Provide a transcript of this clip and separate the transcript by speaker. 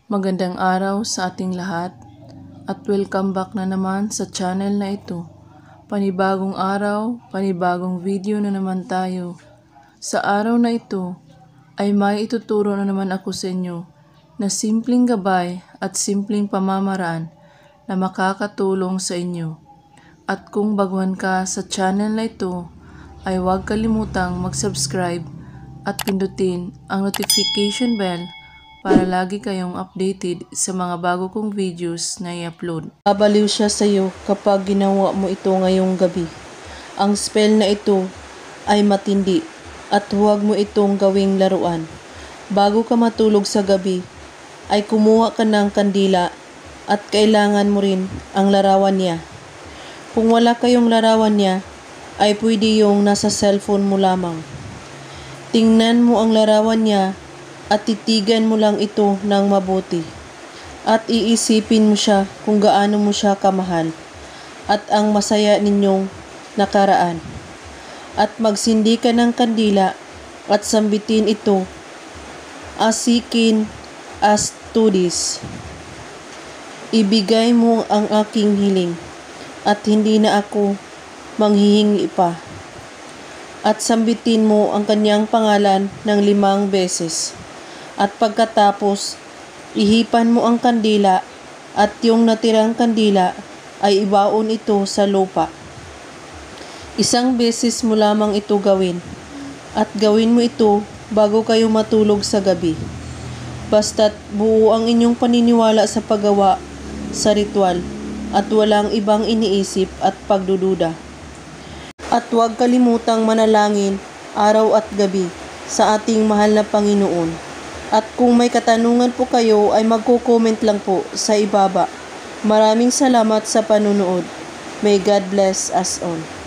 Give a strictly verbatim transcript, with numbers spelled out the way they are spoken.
Speaker 1: Magandang araw sa ating lahat at welcome back na naman sa channel na ito. Panibagong araw, panibagong video na naman tayo. Sa araw na ito ay may ituturo na naman ako sa inyo na simpleng gabay at simpleng pamamaraan na makakatulong sa inyo. At kung baguhan ka sa channel na ito ay huwag kalimutang mag-subscribe at pindutin ang notification bell para lagi kayong updated sa mga bago kong videos na i-upload. Babaliw siya sa iyo kapag ginawa mo ito ngayong gabi. Ang spell na ito ay matindi at huwag mo itong gawing laruan. Bago ka matulog sa gabi, ay kumuha ka ng kandila at kailangan mo rin ang larawan niya. Kung wala kayong larawan niya, ay pwede yung nasa cellphone mo lamang. Tingnan mo ang larawan niya at titigan mo lang ito ng mabuti. At iisipin mo siya kung gaano mo siya kamahal at ang masaya ninyong nakaraan. At magsindi ka ng kandila at sambitin ito, asikin as to this. Ibigay mo ang aking hiling at hindi na ako manghihingi pa. At sambitin mo ang kanyang pangalan ng limang beses. At pagkatapos, ihipan mo ang kandila at yung natirang kandila ay ibaon ito sa lupa. Isang beses mo lamang ito gawin at gawin mo ito bago kayo matulog sa gabi. Basta't buo ang inyong paniniwala sa paggawa sa ritual at walang ibang iniisip at pagdududa. At huwag kalimutang manalangin araw at gabi sa ating mahal na Panginoon. At kung may katanungan po kayo ay magko-comment lang po sa ibaba. Maraming salamat sa panunood. May God bless us all.